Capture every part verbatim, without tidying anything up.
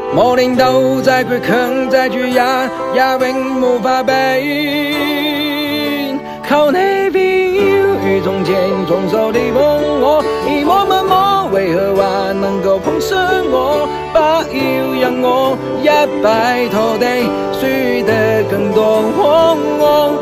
冇領導再倔強再巨壓，也永無法避。靠你必要與從前重手地碰我，以我們我為何還能夠碰上我？不要讓我一敗塗地，輸得更多。哦哦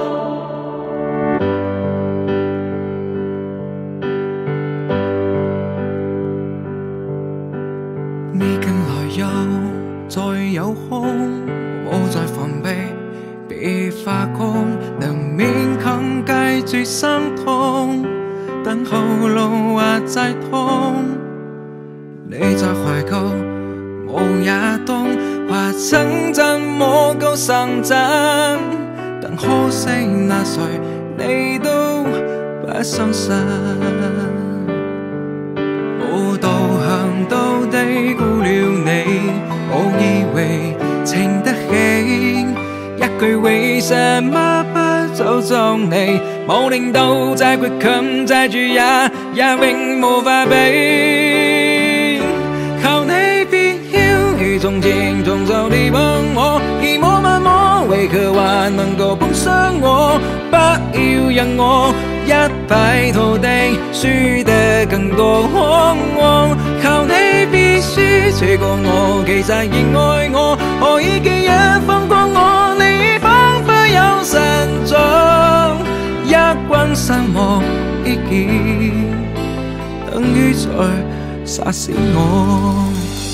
你近來又再有空，冇再防備，別發光，能勉強繼續生痛，等後路或再痛。你在懷舊冇也懂，話稱讚冇夠上進，但可惜那誰你都不相信。冇導向到低估了你，冇以為稱得起，一句為什麼不走中你，冇令到再倔強再巨壓，也永無法避。靠你必要與從前重手地碰我，以我慢我為何還能夠碰上我？不要讓我一敗塗地，輸得更多。哦哦靠你必須追過我，其實已愛我，何以今日放過我？你彷彿有神助，一關心我意見，等於在殺死我。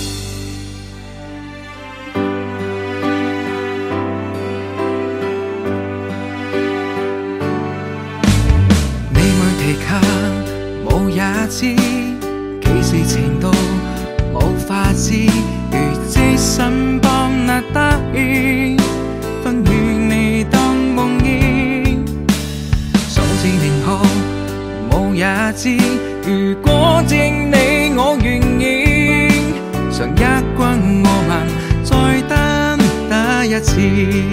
冇也知幾時程度冇法子，如這身幫那得意，分與你當夢魘。數字寧號冇也知，如果正你我願意，上一關我們再單打一次。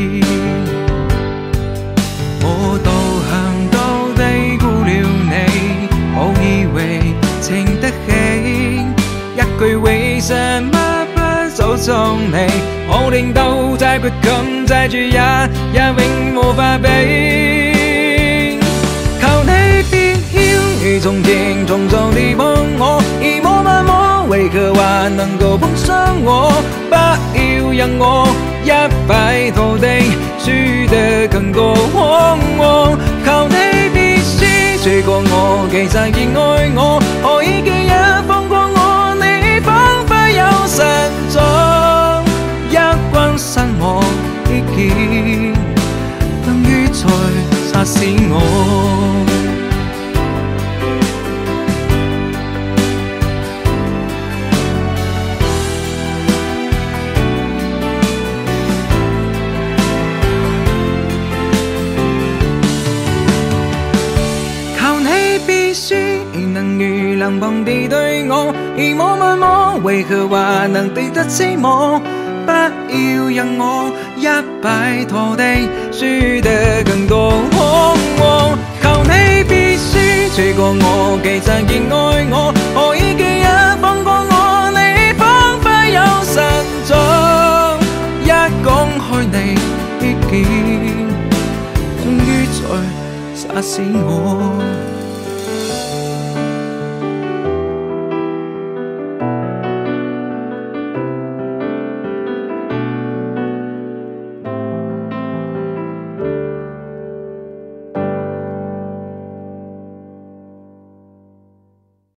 我導向到低估了你，冇以為稱得起，一句為什麼不走中你，冇令到再倔強再巨壓，也永無法避。靠你必要與從前重手地碰我，以我慢我為何還能夠碰上我？不要讓我一敗塗地，輸得更多。哦哦靠你必須追過我，其實已愛我，何以今日放過我？你彷彿有神助，一關心我意見，等於在殺死我。能如冷棒地對我，而我慢我為何還能對得起我？不要讓我一敗塗地，輸得更多。哦哦靠你必須追過我，其實已愛我，何以今日放過我？你彷彿有神助，一講開你意見，等於在殺死我。